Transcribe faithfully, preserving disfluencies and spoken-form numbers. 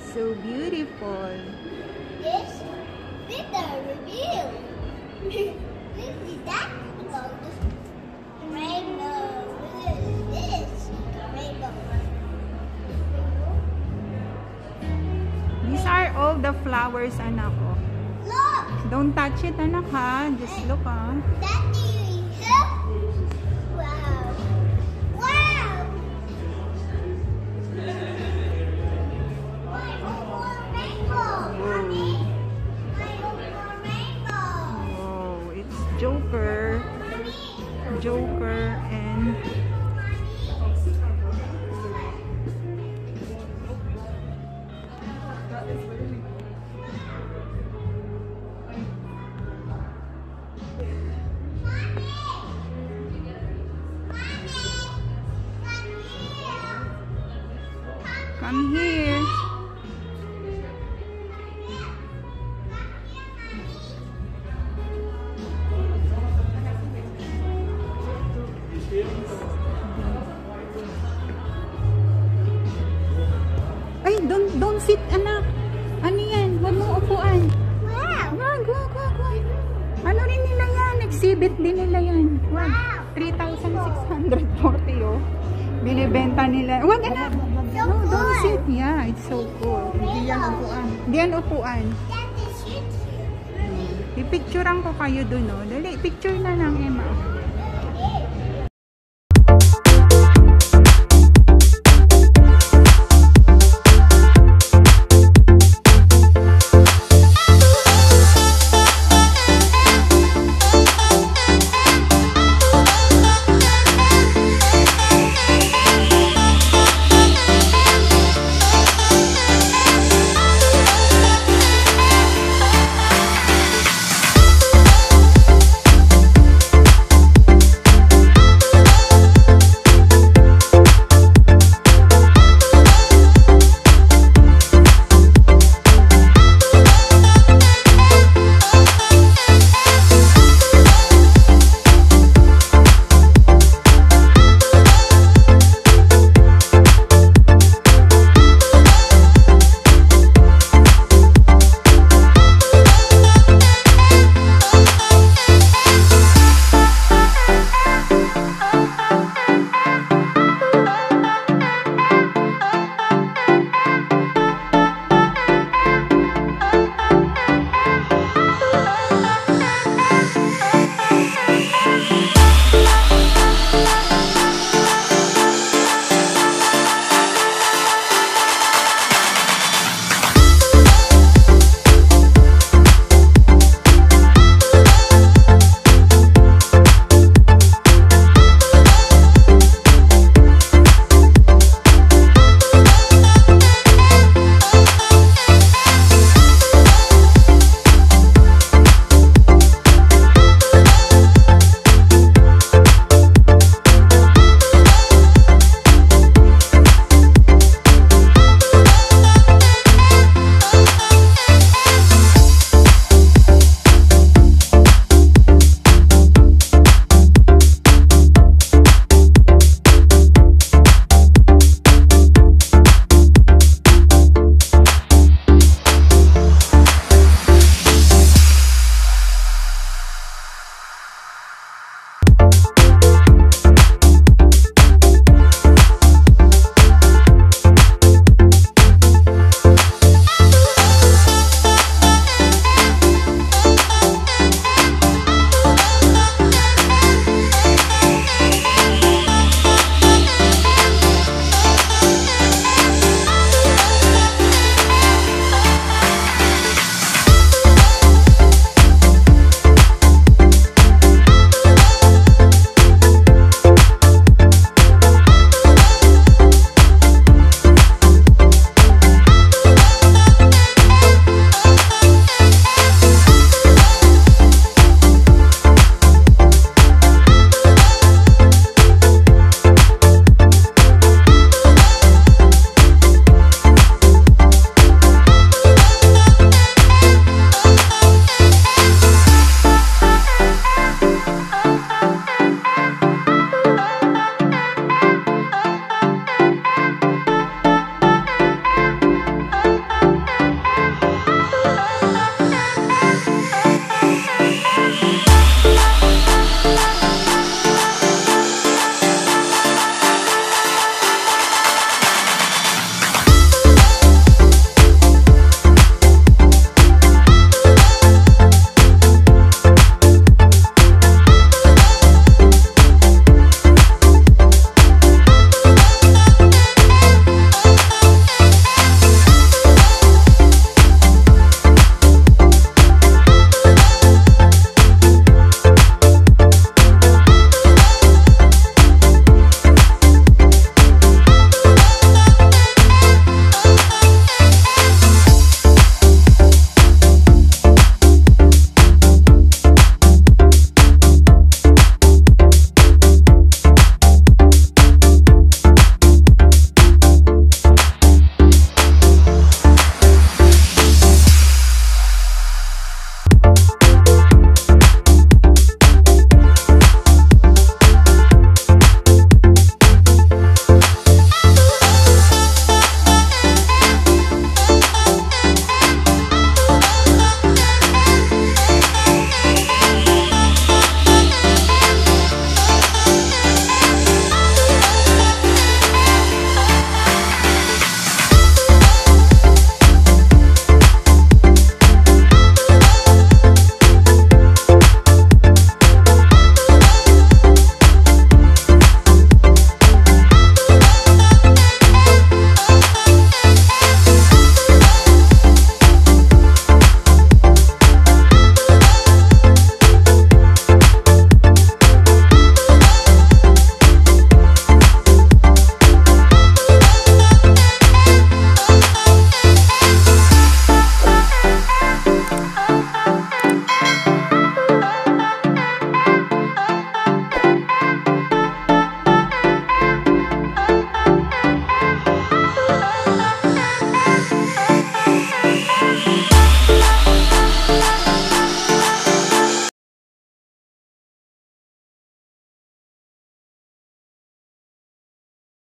So beautiful. This is the reveal. This is that about the rainbow. This is the rainbow. These are all the flowers, anak ko. Look! Don't touch it, anak, ha? Just look, ha? Daddy, help! Wow! Wow! My own rainbow! Mommy! My own rainbow! Oh, it's Joker. Joker and... Come here. Ay, don't don't sit, anak. Ano yan? Huwag mo upuan. Wow! Wag, wag, wag, wag. Ano rin nila yan? Exhibit din nila yan. Wag. three thousand six hundred forty, oh. Binibenta nila. Wag, anak. So No, don't cool. sit. Yeah, it's so cool. Hindi yan upuan. Hindi yan upuan. Daddy, sit here. Pipicturean ko kayo dun, oh. Dali, picture na lang, Emma. Daddy.